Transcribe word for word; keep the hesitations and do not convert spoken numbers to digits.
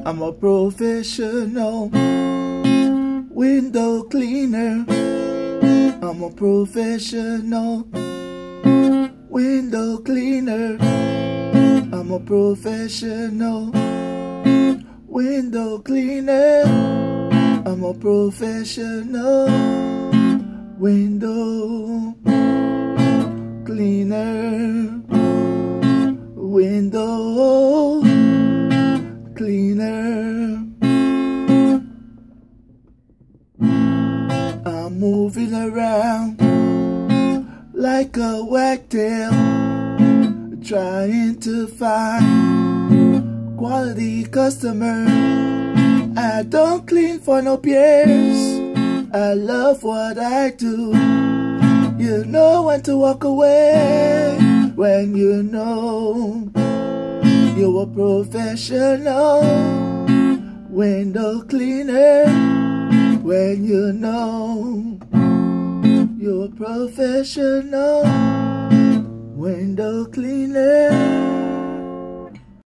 I'm a professional window cleaner. I'm a professional window cleaner. I'm a professional window cleaner. I'm a professional window cleaner. Window cleaner. I'm moving around like a wagtail, trying to find quality customer. I don't clean for no peers. I love what I do. You know when to walk away when you know you're a professional window cleaner. When you know you're a professional window cleaner.